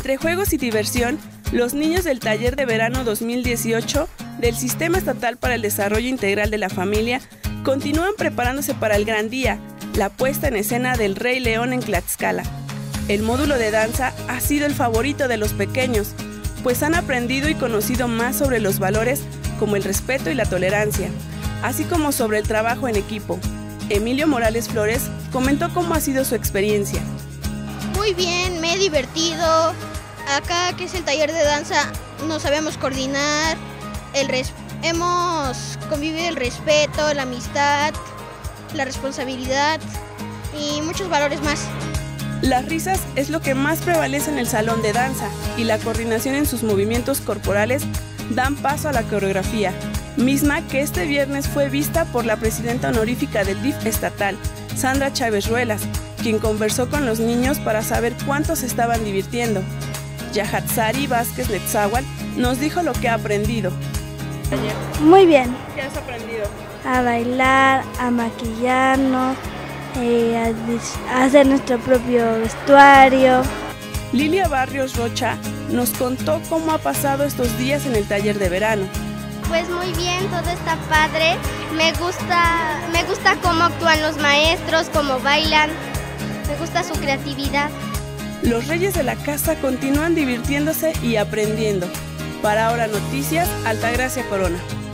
Entre juegos y diversión, los niños del Taller de Verano 2018 del Sistema Estatal para el Desarrollo Integral de la Familia continúan preparándose para el gran día, la puesta en escena del Rey León en Tlaxcala. El módulo de danza ha sido el favorito de los pequeños, pues han aprendido y conocido más sobre los valores como el respeto y la tolerancia, así como sobre el trabajo en equipo. Emilio Morales Flores comentó cómo ha sido su experiencia. Muy bien, me he divertido. Acá, que es el taller de danza, nos sabemos coordinar, hemos convivido el respeto, la amistad, la responsabilidad y muchos valores más. Las risas es lo que más prevalece en el salón de danza y la coordinación en sus movimientos corporales dan paso a la coreografía, misma que este viernes fue vista por la presidenta honorífica del DIF estatal, Sandra Chávez Ruelas, quien conversó con los niños para saber cuántos se estaban divirtiendo. Yahatzari Vázquez Netzáhuatl nos dijo lo que ha aprendido. Muy bien. ¿Qué has aprendido? A bailar, a maquillarnos, a hacer nuestro propio vestuario. Lilia Barrios Rocha nos contó cómo ha pasado estos días en el taller de verano. Pues muy bien, todo está padre. Me gusta cómo actúan los maestros, cómo bailan. Me gusta su creatividad. Los reyes de la casa continúan divirtiéndose y aprendiendo. Para Ahora Noticias, Altagracia Corona.